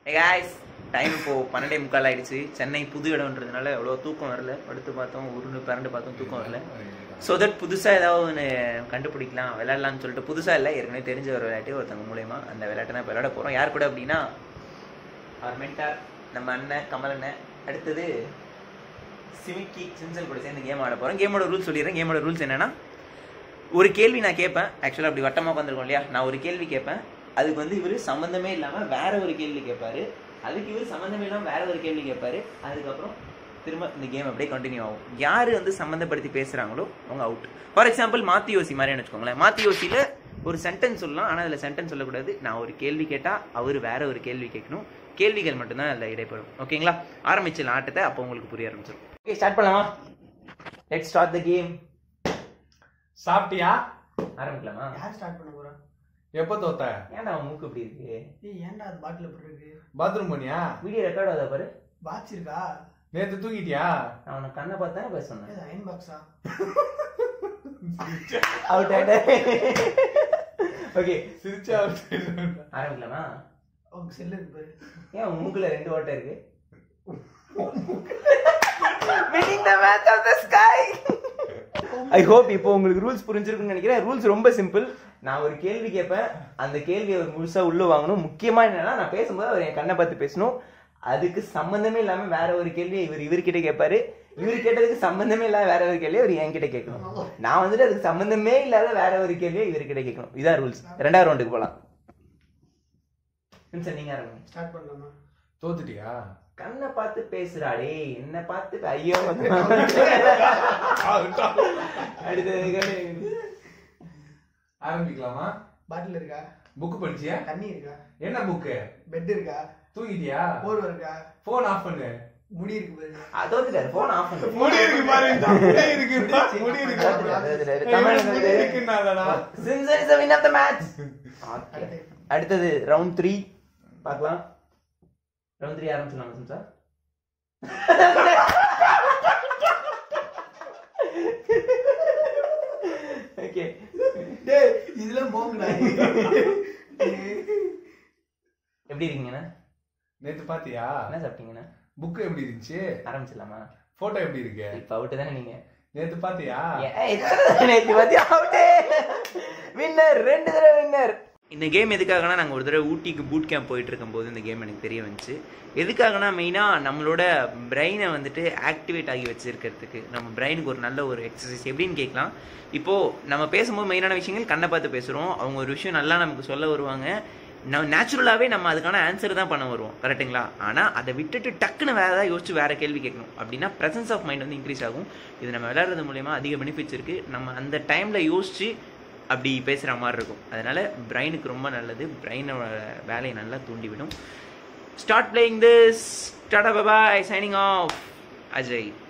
guys, time இப்போ 12:45 ஆயிடுச்சு. சென்னை புது இடம்ன்றதுனால அவ்வளோ தூக்கம் வரல. படுத்து பார்த்தோம், உருண்டு பரண்டு பார்த்தோம், தூக்கம் வரல. ஸோ தட் புதுசாக ஏதாவது ஒன்று கண்டுபிடிக்கலாம், விளையாடலாம்னு சொல்லிட்டு புதுசாக இல்லை, ஏற்கனவே தெரிஞ்ச ஒரு விளையாட்டு ஒருத்தவங்க மூலயமா அந்த விளையாட்டை தான் இப்போ விளையாட போகிறோம். யார் கூட அப்படின்னா அவர் மென்டார் நம்ம அண்ணன் கமல் அண்ணன். அடுத்தது சிமிக்கி சின்சல் கூட சேர்ந்து கேம் ஆட போகிறோம். கேமோட ரூல்ஸ் சொல்லிடுறேன். கேமோட ரூல்ஸ் என்னென்னா, ஒரு கேள்வி நான் கேட்பேன். ஆக்சுவலாக அப்படி வட்டமாக வந்திருக்கோம் இல்லையா, நான் ஒரு கேள்வி கேட்பேன். அதுக்கு வந்து இவர் சம்மந்தமே இல்லாமல் வேற ஒரு கேள்வி கேட்பாரு. அதுக்கு இவர் சம்மந்தமே இல்லாமல் வேற ஒரு கேள்வி கேட்பாரு. அதுக்கப்புறம் திரும்ப இந்த கேம் அப்படியே கண்டினியூ ஆகும். யார் வந்து சம்மந்தப்படுத்தி பேசுகிறாங்களோ அவங்க அவுட். ஃபார் எக்ஸாம்பிள் மாற்றி யோசி மாதிரின்னு வச்சுக்கோங்களேன். மாற்றி யோசியில் ஒரு சென்டென்ஸ் சொல்லலாம், ஆனால் அதில் சென்டென்ஸ் சொல்லக்கூடாது. நான் ஒரு கேள்வி கேட்டால் அவர் வேற ஒரு கேள்வி கேட்கணும். கேள்விகள் மட்டும்தான் அதில் இடைப்படும். ஓகேங்களா? ஆரம்பிச்சிடலாம் ஆட்டத்தை. அப்போ உங்களுக்கு புரிய ஆரம்பிச்சிடும். ஓகே, ஸ்டார்ட் பண்ணலாமா? Let's start the game. சாப்பிட்டியா? ஆரம்பிக்கலாமா? யார் ஸ்டார்ட் பண்ண போறா? எப்போ தோத்த? ஏன்டா மூக்கு இப்படி இருக்கு? ஏய் ஏன்டா அது பாட்டில் போட்டு இருக்கு? பாத்ரூம் போனியா? வீடியோ ரெக்கார்ட் ஆகுதா பாரு. பாக்ஸ் இருக்கா? நேத்து தூங்கிட்டியா? நான் உனக்கு கண்ணை பார்த்து தானே பேச சொன்னேன். இது அயன் பாக்ஸா? அவுட் ஆயிட்டேன். ஓகே, சிரிச்சா ஆரம்பிக்கலாமா? உங்க செல்லு இருக்கு பாரு. ஏன் உன் மூக்குல 2 ஓட்டை இருக்கு? Winning the match of the sky. I hope இப்போ உங்களுக்கு ரூல்ஸ் புரிஞ்சிருக்குன்னு நினைக்கிறேன். ரூல்ஸ் ரொம்ப சிம்பிள். நான் ஒரு கேள்வி கேட்பேன், அந்த கேள்வியை அவர் முழுசா உள்ள வாங்கணும். முக்கியமா என்னன்னா, நான் பேசும்போது அவர் என் கண்ணை பார்த்து பேசணும். அதுக்கு சம்பந்தமே இல்லாம வேற ஒரு கேள்வி இவர்கிட்ட கேட்பாரு. இவர் கேட்டதுக்கு சம்பந்தமே இல்லாத வேற ஒரு கேள்வி அவர் என்கிட்ட கேட்கணும். நான் வந்துட்டு அதுக்கு சம்பந்தமே இல்லாத வேற ஒரு கேள்வியை இவர்கிட்ட கேட்கணும். இதான் ரூல்ஸ். 2வது ரவுண்டுக்கு போலாம். நீங்க ஆரம்பிங்க. ஸ்டார்ட் பண்ணலாமா? தோத்துட்டியா? கண்ணை பார்த்து பேசுறாடே, என்ன பார்த்து ஐயோ. அடுத்தது ஆரம்பிக்கலாமா? பாட்டில் இருக்கா? புக் படிச்சியா? தண்ணி இருக்கா? என்ன புக்கு? பெட் இருக்கா? தூங்கிட்டியா? போர்வை இருக்கா? போன் ஆஃப் பண்ணு. முடி இருக்கு பாரு. அதோட போன் ஆஃப் பண்ணு. முடி இருக்கு பாரு. முடி இருக்கு. முடி இருக்கு. முடி இருக்குனாலடா. Simpson is the win of the match. அடுத்தது ரவுண்ட் 3 பார்க்கலாம். ரவுண்ட் 3 ஆரம்பிச்சலாம் சிம்சா. ஓகே, டேய் இதெல்லாம் போங்கடா. எப்படி இருக்கீங்கண்ணா? நேத்து பாத்தியா? என்ன சாப்பிட்டீங்கண்ணா? புக் எப்படி இருந்துச்சு? ஆரம்பிச்சலாமா? போட்டோ எப்படி இருக்கு? இப்ப அவுட் தானே நீங்க? நேத்து பாத்தியா? நேத்து பாத்தியா? அவுட். வின்னர், 2 தடவை வின்னர். இந்த கேம் எதுக்காகனா, நாங்கள் ஒரு தடவை ஊட்டிக்கு பூட் கேம்ப் போயிட்டு இருக்கும்போது இந்த கேம் எனக்கு தெரிய வந்துச்சு. எதுக்காகனா, மெயினாக நம்மளோட பிரெயினை வந்துட்டு ஆக்டிவேட் ஆகி வச்சிருக்கிறதுக்கு. நம்ம பிரெயினுக்கு ஒரு நல்ல ஒரு எக்ஸசைஸ். எப்படின்னு கேட்கலாம். இப்போது நம்ம பேசும்போது மெயினான விஷயங்கள் கண்ணை பார்த்து பேசுகிறோம். அவங்க ஒரு விஷயம் நல்லா நமக்கு சொல்ல வருவாங்க. நேச்சுரலாகவே நம்ம அதுக்கான ஆன்சர் தான் பண்ண வருவோம், கரெக்டுங்களா? ஆனால் அதை விட்டுட்டு டக்குன்னு வேறு ஏதாவது யோசிச்சு வேறு கேள்வி கேட்கணும். அப்படின்னா ப்ரெசன்ஸ் ஆஃப் மைண்ட் வந்து இன்க்ரீஸ் ஆகும். இது நம்ம விளையாடுறது மூலயமா அதிக பெனிஃபிட்ஸ் இருக்குது. நம்ம அந்த டைமில் யோசிச்சு அப்படி பேசுகிற மாதிரி இருக்கும். அதனால் பிரெயினுக்கு ரொம்ப நல்லது. பிரெயினோட வேலையை நல்லா தூண்டிவிடும். Start playing this. Tata bye bye. Signing off. Ajay.